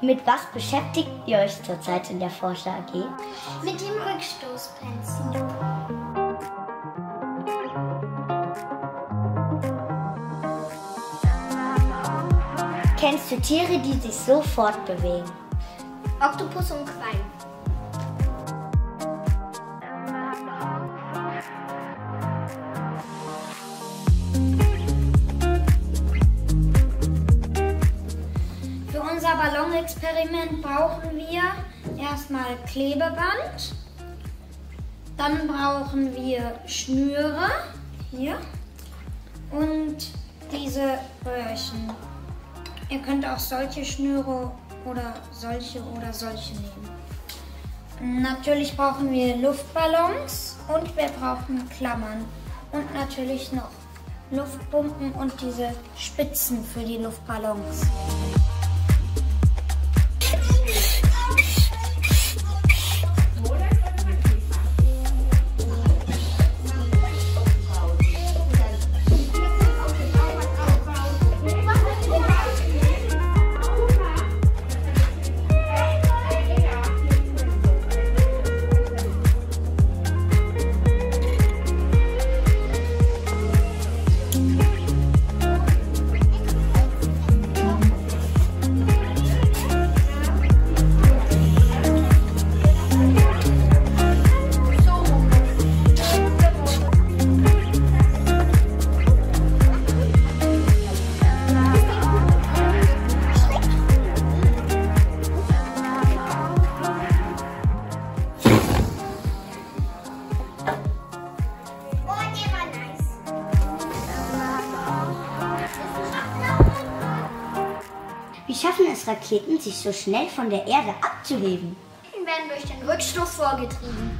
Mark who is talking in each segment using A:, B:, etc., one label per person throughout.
A: Mit was beschäftigt ihr euch zurzeit in der Forscher AG?
B: Mit dem Rückstoßprinzip.
A: Kennst du Tiere, die sich so fortbewegen?
B: Oktopus und Quallen. Für unser Ballonexperiment brauchen wir erstmal Klebeband, dann brauchen wir Schnüre hier und diese Röhrchen. Ihr könnt auch solche Schnüre oder solche nehmen. Natürlich brauchen wir Luftballons und wir brauchen Klammern und natürlich noch Luftpumpen und diese Spitzen für die Luftballons.
A: Wie schaffen es Raketen, sich so schnell von der Erde abzuheben?
B: Die werden durch den Rückstoß vorgetrieben.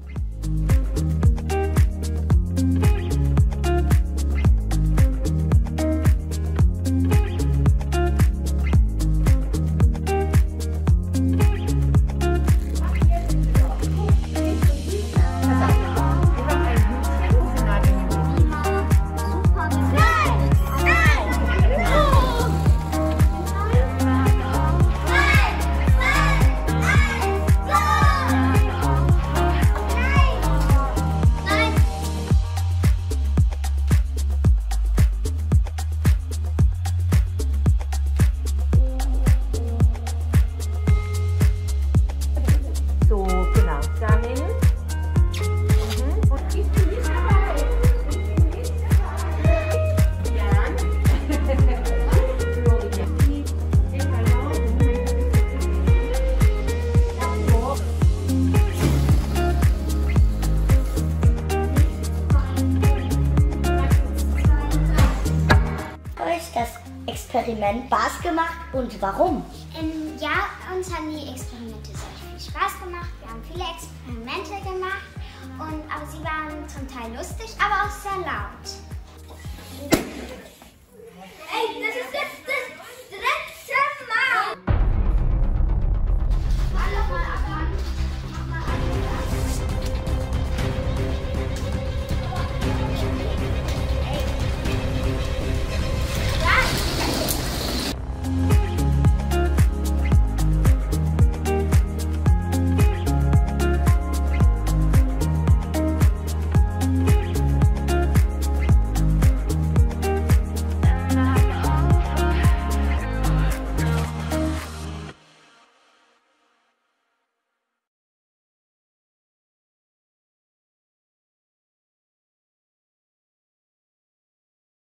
A: Experiment Spaß gemacht und warum?
B: Ja, uns haben die Experimente sehr viel Spaß gemacht. Wir haben viele Experimente gemacht, aber sie waren zum Teil lustig, aber auch sehr laut.